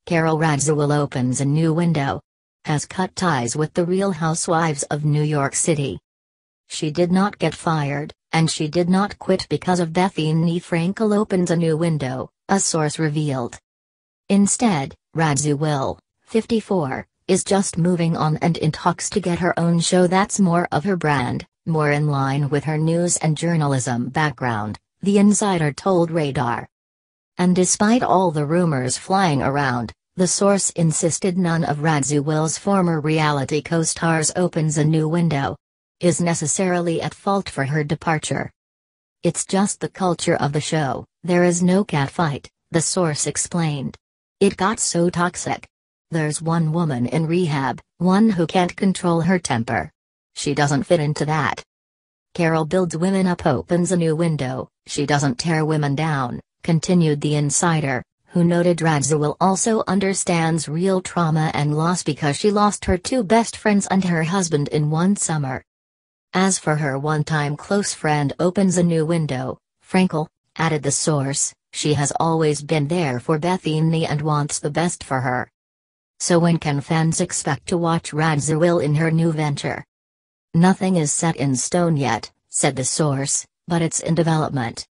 Carole Radziwiłł opens a new window. Has cut ties with the Real Housewives of New York City. She did not get fired, and she did not quit because of Bethany Frankel opens a new window, a source revealed. Instead, Radziwiłł, 54, is just moving on and in talks to get her own show that's more of her brand, more in line with her news and journalism background, the insider told Radar. And despite all the rumors flying around, the source insisted none of Radziwiłł's former reality co-stars opens a new window is necessarily at fault for her departure. It's just the culture of the show, there is no catfight, the source explained. It got so toxic. There's one woman in rehab, one who can't control her temper. She doesn't fit into that. Carole builds women up opens a new window, she doesn't tear women down, continued the insider, who noted Radziwiłł also understands real trauma and loss because she lost her two best friends and her husband in one summer. As for her one-time close friend opens a new window, Frankel, added the source, she has always been there for Bethany and wants the best for her. So when can fans expect to watch Radziwiłł in her new venture? Nothing is set in stone yet, said the source, but it's in development.